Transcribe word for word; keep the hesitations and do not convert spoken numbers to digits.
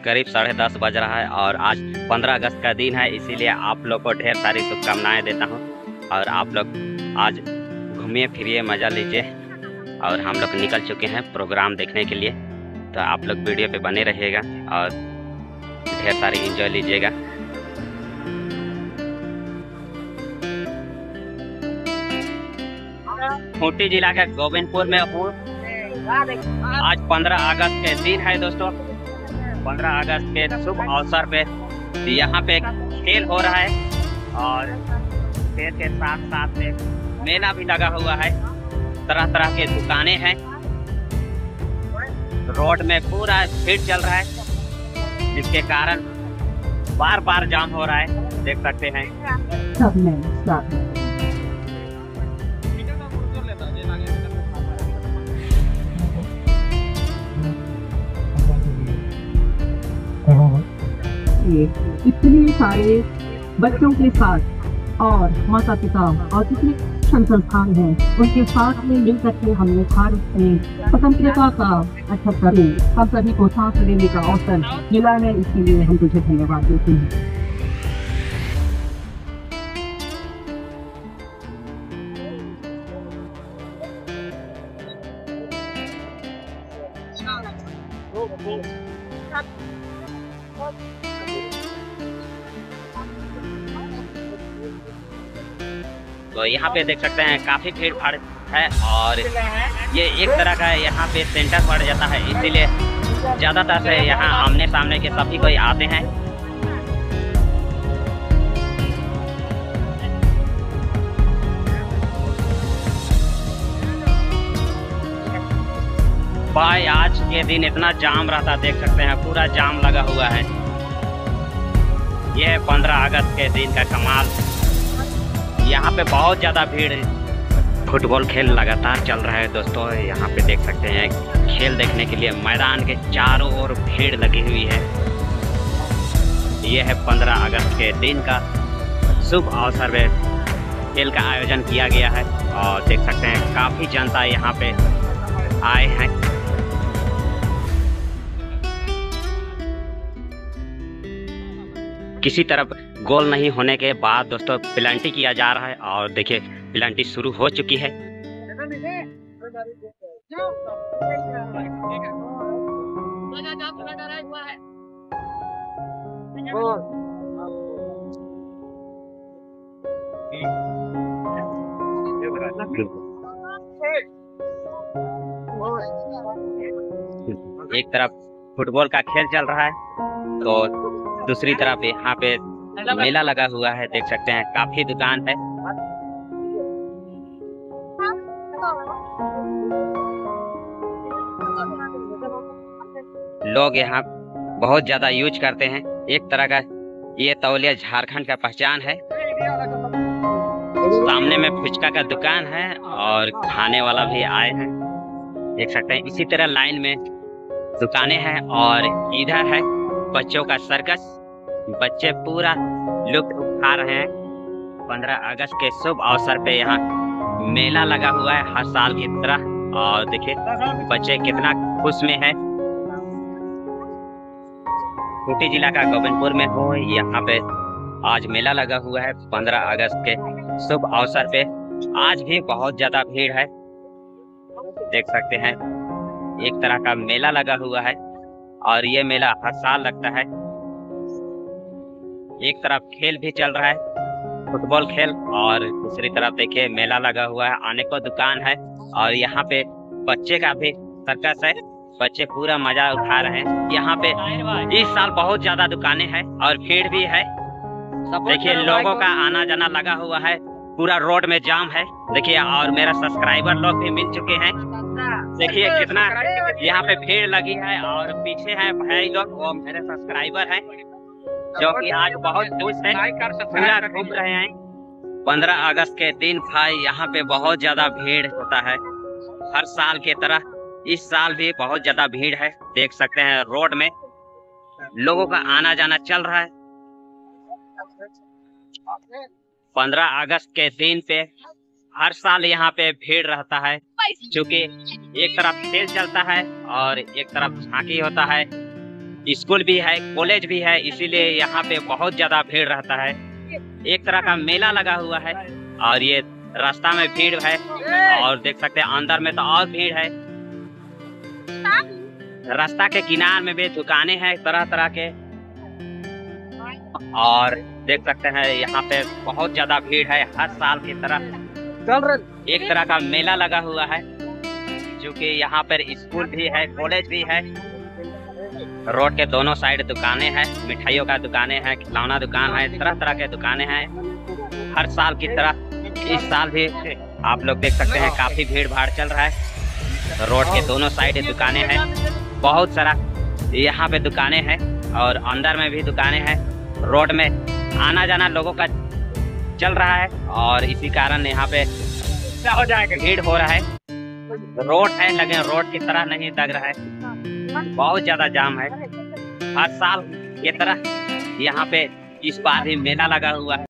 करीब साढ़े दस बज रहा है और आज पंद्रह अगस्त का दिन है, इसीलिए आप लोग को ढेर सारी शुभकामनाएं देता हूं। और आप लोग आज घूमिए फिरिए, मज़ा लीजिए। और हम लोग निकल चुके हैं प्रोग्राम देखने के लिए, तो आप लोग वीडियो पे बने रहिएगा और ढेर सारी एंजॉय लीजिएगा। खूंटी जिला के गोविंदपुर में हूँ। आज पंद्रह अगस्त के दिन है दोस्तों। पंद्रह अगस्त के शुभ अवसर पे यहाँ पे खेल हो रहा है और खेल के साथ साथ में मेला भी लगा हुआ है। तरह तरह के दुकानें हैं। रोड में पूरा भीड़ चल रहा है, जिसके कारण बार बार जाम हो रहा है, देख सकते हैं। इतने सारे बच्चों के साथ और माता पिता और जितने संस्थान हैं उनके साथ में मिलकर के हमने भारत में स्वतंत्रता का अच्छा करें, हम सभी को सांस लेने का अवसर मिला है, इसीलिए हम तुझे धन्यवाद देते हैं। तो यहाँ पे देख सकते हैं काफी भीड़ भाड़ है और ये एक तरह का यहाँ पे सेंटर पड़ जाता है, इसीलिए ज्यादातर से यहाँ आमने सामने के सभी कोई आते हैं। भाई आज के दिन इतना जाम रहता, देख सकते हैं पूरा जाम लगा हुआ है। यह पंद्रह अगस्त के दिन का कमाल। यहाँ पे बहुत ज़्यादा भीड़ है। फुटबॉल खेल लगातार चल रहा है दोस्तों। यहाँ पे देख सकते हैं खेल देखने के लिए मैदान के चारों ओर भीड़ लगी हुई है। यह है पंद्रह अगस्त के दिन का शुभ अवसर में खेल का आयोजन किया गया है और देख सकते हैं काफ़ी जनता यहाँ पे आए हैं। किसी तरफ गोल नहीं होने के बाद दोस्तों पेनल्टी किया जा रहा है और देखिए पेनल्टी शुरू हो चुकी है। एक तरफ फुटबॉल का खेल चल रहा है तो दूसरी तरफ यहाँ पे मेला लगा हुआ है, देख सकते हैं काफी दुकान है। लोग यहाँ बहुत ज्यादा यूज करते हैं। एक तरह का ये तौलिया झारखंड का पहचान है। सामने में फुचका का दुकान है और खाने वाला भी आए हैं, देख सकते हैं। इसी तरह लाइन में दुकानें हैं और इधर है बच्चों का सर्कस। बच्चे पूरा लुत्फ उठा रहे हैं। पंद्रह अगस्त के शुभ अवसर पे यहाँ मेला लगा हुआ है हर साल की तरह और देखिए बच्चे कितना खुश में है। खूंटी जिला का गोविंदपुर में हो, यहाँ पे आज मेला लगा हुआ है पंद्रह अगस्त के शुभ अवसर पे। आज भी बहुत ज्यादा भीड़ है, देख सकते हैं। एक तरह का मेला लगा हुआ है और ये मेला हर साल लगता है। एक तरफ खेल भी चल रहा है, फुटबॉल खेल, और दूसरी तरफ देखिए मेला लगा हुआ है, अनेकों दुकान है और यहाँ पे बच्चे का भी सर्कस है। बच्चे पूरा मजा उठा रहे हैं। यहाँ पे इस साल बहुत ज्यादा दुकानें हैं और भीड़ भी है। देखिए लोगों का आना जाना लगा हुआ है, पूरा रोड में जाम है। देखिए और मेरा सब्सक्राइबर लोग भी मिल चुके हैं। देखिए कितना यहाँ पे भीड़ लगी है और पीछे है भाई लोग, वो मेरे सब्सक्राइबर हैं जो कि आज बहुत खुश है, पूरा घूम रहे हैं। पंद्रह अगस्त के दिन भाई यहाँ पे बहुत ज्यादा भीड़ होता है, हर साल की तरह इस साल भी बहुत ज्यादा भीड़ है। देख सकते हैं रोड में लोगों का आना जाना चल रहा है। पंद्रह अगस्त के दिन पे हर साल यहाँ पे भीड़ रहता है, क्योंकि एक तरफ खेल चलता है और एक तरफ झांकी होता है। स्कूल भी है, कॉलेज भी है, इसीलिए यहाँ पे बहुत ज्यादा भीड़ रहता है। एक तरह का मेला लगा हुआ है और ये रास्ता में भीड़ है और देख सकते हैं अंदर में तो और भीड़ है। रास्ता के किनारे में भी दुकानें हैं तरह तरह के और देख सकते हैं यहाँ पे बहुत ज्यादा भीड़ है। हर साल की तरह एक तरह का मेला लगा हुआ है, जो कि यहाँ पर स्कूल भी है, कॉलेज भी है। रोड के दोनों साइड दुकानें हैं, मिठाइयों का दुकानें हैं, खिलौना दुकान है, तरह तरह के दुकानें हैं। हर साल की तरह इस साल भी आप लोग देख सकते हैं काफी भीड़ भाड़ चल रहा है। रोड के दोनों साइड दुकानें हैं, बहुत सारा यहाँ पे दुकानें हैं और अंदर में भी दुकानें हैं। रोड में आना जाना लोगों का चल रहा है और इसी कारण यहाँ पे हो जाएगा भीड़ हो रहा है। रोड है लेकिन रोड की तरह नहीं लग रहा है, बहुत ज्यादा जाम है। हर साल की तरह यहाँ पे इस बार भी मेला लगा हुआ है।